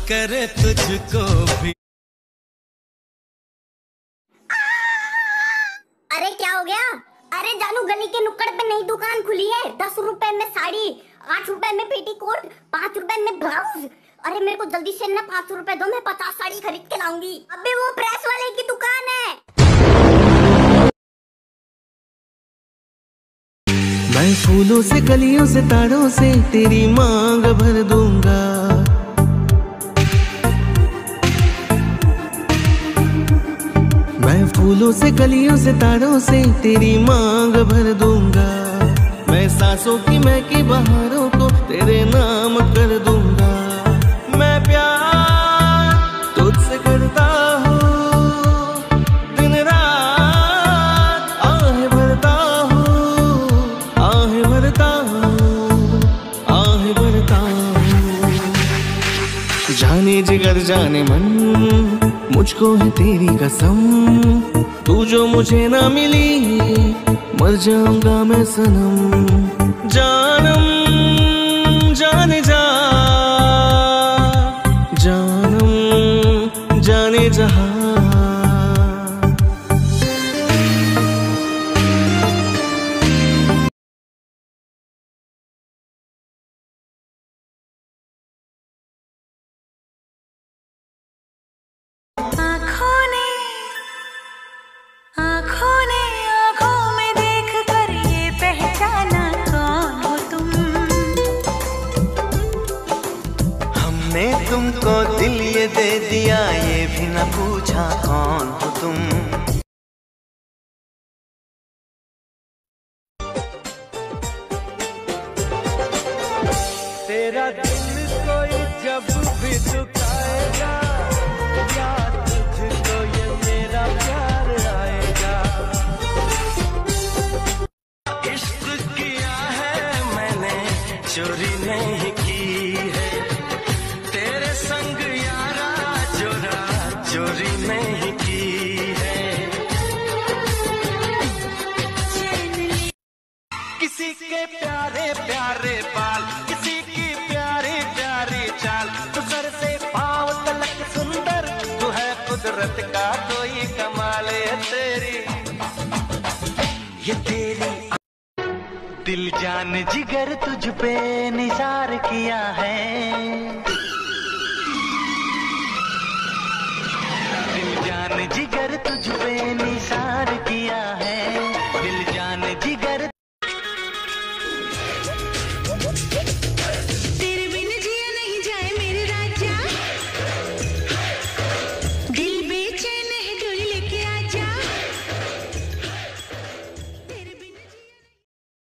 करे तुझको भी। अरे क्या हो गया? अरे जानू, गली के नुक्कड़ पे नई दुकान खुली है। 10 रुपए में साड़ी, 8 रुपए में पेटीकोट, 5 रुपए में ब्लाउज। अरे मेरे को जल्दी से ना 5 रुपए दो, मैं 50 साड़ी खरीद के लाऊंगी। अबे वो प्रेस वाले की दुकान है। मैं फूलों से, कलियों से, तारों से तेरी मांग भर दूंगा। मैं फूलों से, कलियों से, तारों से तेरी मांग भर दूंगा। मैं सांसों की महकी बहारों को तेरे नाम कर दूंगा। मैं प्यार तुझसे करता हूँ, दिन रात आहें भरता हूँ, आहें भरता हूँ, आहें भरता हूँ। जाने जिगर जाने मन, मुझको है तेरी कसम। तू जो मुझे ना मिली, मर जाऊंगा मैं सनम। जानम जाने जा, जानम जाने जहां। आँखों में देख कर ये पहचाना कौन हो तुम। हमने तुमको दिल ये दे दिया, ये भी न पूछा कौन हो तुम। तेरा दिल कोई जब भी दुखाएगा, याद तुझको ये मेरा प्यार आएगा। इश्क किया है मैंने, चोरी नहीं की है। तेरे संग यारा चोरा चोरी नहीं की है। किसी के प्यारे प्यारे बाल, किसी की प्यारी प्यारी चाल। तू सर से पाँव तलक सुंदर, तू है कुदरत का कोई कमाल। तेरी ये तेरी दिल जान जिगर तुझ पे निसार किया है। दिल जान जिगर तुझ पे